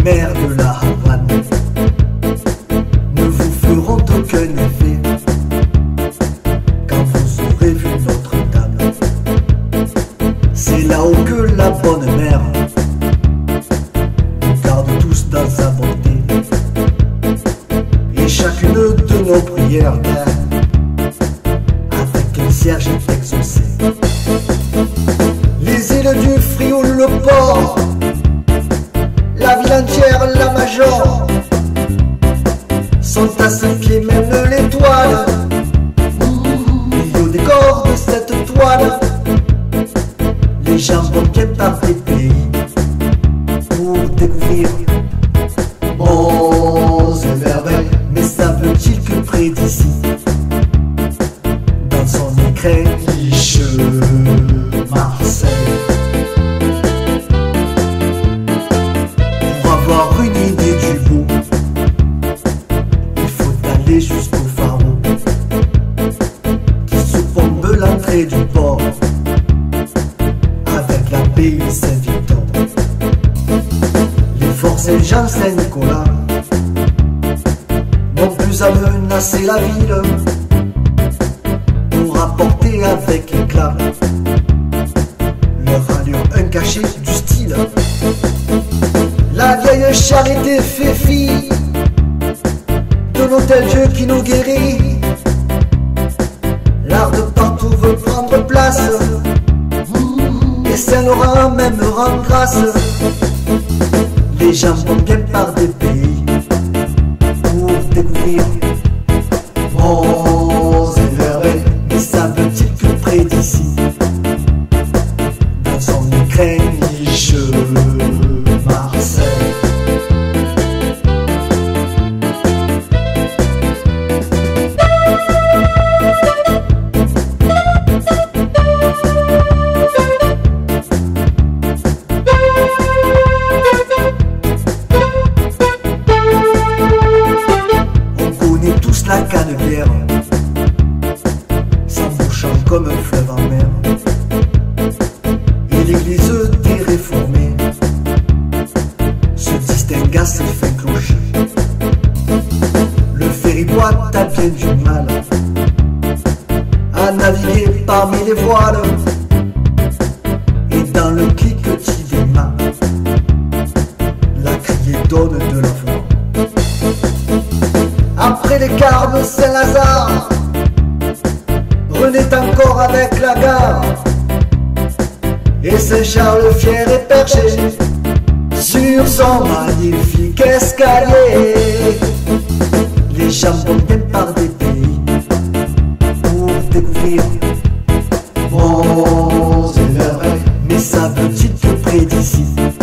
mers de la Havane ne vous feront aucun effet quand vous aurez vu Notre-Dame. C'est là-haut que la bonne mère nous garde tous dans sa bonté, et chacune de nos prières avec un cierge est exaucée. Les îles du Frioul, le port, la ville entière, la Major, sont à ses pieds, même l'étoile. Et au décor de cette toile, les gens vont bien par des pays pour découvrir monts et merveilles. Mais savent-ils que près d'ici, dans son écrin, niche Marseille, pour avoir une idée du beau, il faut aller jusqu'au pharaon qui surplombe l'entrée du port avec l'abbaye Saint-Victor. Les forts Saint-Jean, Saint-Nicolas n'ont plus à menacer la ville pour apporter avec éclat leur allure un cachet du style. La vieille charité fait fi de l'hôtel Dieu qui nous guérit. L'art de partout veut prendre place, et Saint-Laurent même rend grâce. Les gens vont bien par des pays pour découvrir monts et merveilles. Mais savent-ils que près d'ici, dans son écrin, niche Marseille, la Canebière s'embouchant comme un fleuve en mer, et l'église des réformés se distingue à ses fins clochers. Le ferry-boat a bien du mal à naviguer parmi les voiles, et dans le cliquetis des mâts, la criée donne de la voix. Après les Carmes, Saint-Lazare renaît encore avec la gare, et Saint-Charles fier et perché sur son magnifique escalier. Les gens vont bien par des pays pour découvrir monts et merveilles. Mais savent-ils que près d'ici,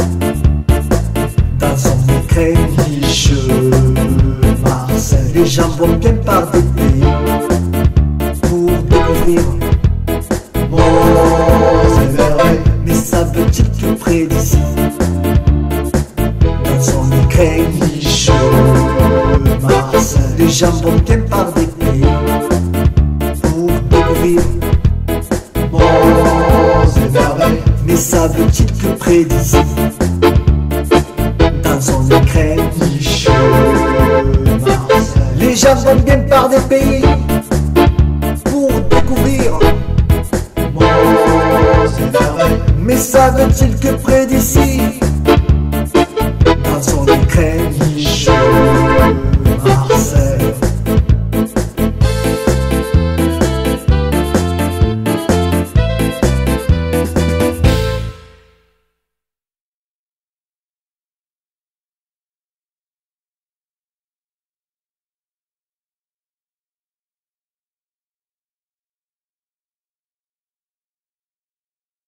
dans son écrin, niche Marseille, les gens vont bien par des pays pour découvrir monts et merveilles. Mais savent-ils que près d'ici, dans son écrin, niche Marseille, les gens vont bien par des pays pour découvrir monts et merveilles. Mais savent-ils que près d'ici, dans son écrin, niche Marseille, les gens vont bien par des pays pour découvrir monts et merveilles. Mais savent-ils que près d'ici, dans son écrin,